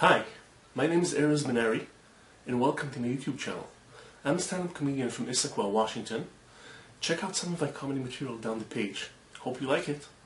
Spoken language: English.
Hi, my name is Erez Benari, and welcome to my YouTube channel. I'm a stand-up comedian from Issaquah, Washington. Check out some of my comedy material down the page. Hope you like it.